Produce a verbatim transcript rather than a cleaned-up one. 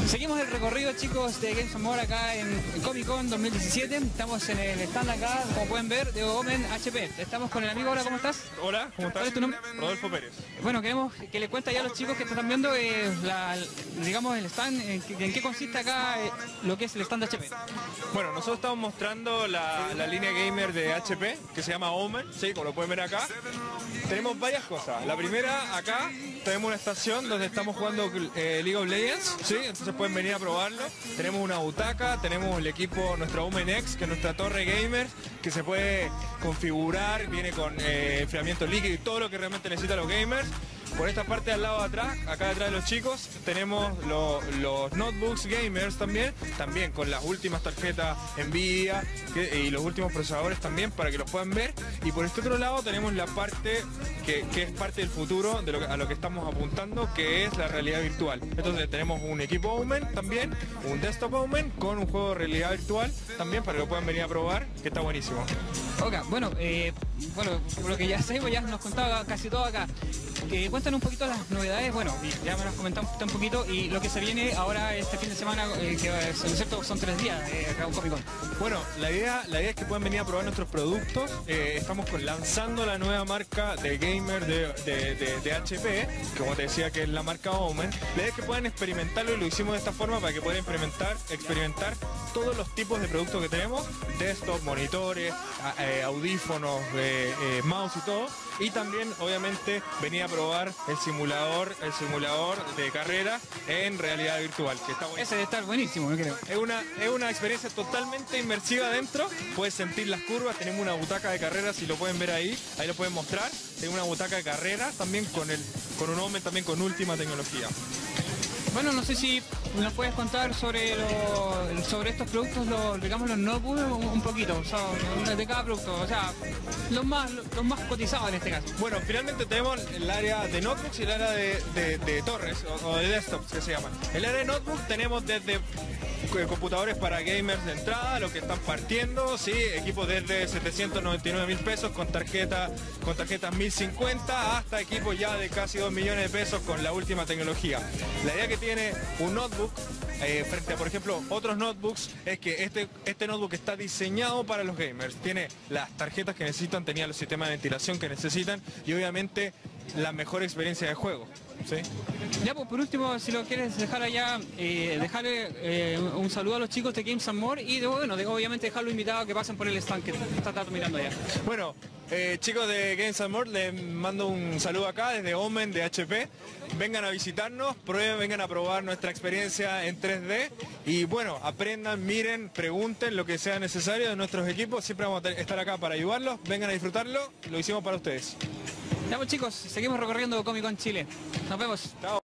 Seguimos el recorrido, chicos, de Games and More acá en Comic Con dos mil diecisiete. Estamos en el stand acá, como pueden ver, de Omen H P. Estamos con el amigo. Hola, ¿cómo estás? Hola, ¿cómo estás? ¿Cuál es tu nombre? Rodolfo Pérez. Bueno, queremos que le cuente ya a los chicos que están viendo, eh, la, digamos, el stand, en, en qué consiste acá eh, lo que es el stand de H P. Bueno, nosotros estamos mostrando la, la línea gamer de H P, que se llama Omen, ¿sí? Como lo pueden ver acá. Tenemos varias cosas. La primera, acá tenemos una estación donde estamos jugando eh, League of Legends, ¿sí? Entonces pueden venir a probarlo. Tenemos una butaca, tenemos el equipo, nuestro Omen X, que es nuestra torre gamer, que se puede configurar, viene con eh, enfriamiento líquido y todo lo que realmente necesitan los gamers. Por esta parte al lado de atrás, acá detrás de los chicos, tenemos lo, los notebooks gamers también, también con las últimas tarjetas Nvidia que, y los últimos procesadores también para que los puedan ver. Y por este otro lado tenemos la parte que, que es parte del futuro de lo que, a lo que estamos apuntando, que es la realidad virtual. Entonces tenemos un equipo Omen también, un desktop Omen con un juego de realidad virtual también para que lo puedan venir a probar, que está buenísimo. Ok, bueno, eh, bueno, por lo que ya sabemos, ya nos contaba casi todo acá. Eh, cuéntanos un poquito las novedades, bueno, ya me las comentamos un poquito, y lo que se viene ahora este fin de semana, eh, que es cierto, son tres días de eh, Comic Con. Bueno, la idea, la idea es que puedan venir a probar nuestros productos. Eh, estamos con, lanzando la nueva marca de gamer de, de, de, de H P, que como te decía que es la marca Omen. La idea es que puedan experimentarlo y lo hicimos de esta forma para que puedan experimentar, experimentar todos los tipos de productos que tenemos, desktop, monitores, eh, audífonos, eh, eh, mouse y todo. Y también, obviamente, venía a probar el simulador, el simulador de carrera en realidad virtual, que está buenísimo. Ese debe estar buenísimo, creo. Es una, es una experiencia totalmente inmersiva adentro. Puedes sentir las curvas, tenemos una butaca de carrera, si lo pueden ver ahí, ahí lo pueden mostrar. Tenemos una butaca de carrera también con el, con un Omen también con última tecnología. Bueno, no sé si nos puedes contar sobre lo, sobre estos productos, los, digamos los notebooks, un, un poquito, o sea, de cada producto, o sea, los más, los más cotizados en este caso. Bueno, finalmente tenemos el área de notebooks y el área de, de, de torres o, o de desktops que se llaman. El área de notebook tenemos desde computadores para gamers de entrada, los que están partiendo, sí, equipos desde setecientos noventa y nueve mil pesos con tarjeta, con tarjetas mil cincuenta hasta equipos ya de casi dos millones de pesos con la última tecnología. La idea que tiene un notebook eh, frente a, por ejemplo, otros notebooks es que este, este notebook está diseñado para los gamers. Tiene las tarjetas que necesitan, tenía los sistemas de ventilación que necesitan y obviamente la mejor experiencia de juego. ¿Sí? Ya, pues por último, si lo quieres dejar allá, eh, dejarle eh, un saludo a los chicos de Games and More y de, bueno, de, obviamente dejarlo invitado a que pasen por el stand que está, está mirando allá. Bueno, eh, chicos de Games and More, les mando un saludo acá desde Omen de H P. Vengan a visitarnos, prueben, vengan a probar nuestra experiencia en tres D y bueno, aprendan, miren, pregunten lo que sea necesario de nuestros equipos. Siempre vamos a estar acá para ayudarlos. Vengan a disfrutarlo, lo hicimos para ustedes. Ya, pues chicos, seguimos recorriendo Comic Con Chile. Nos vemos. Chao.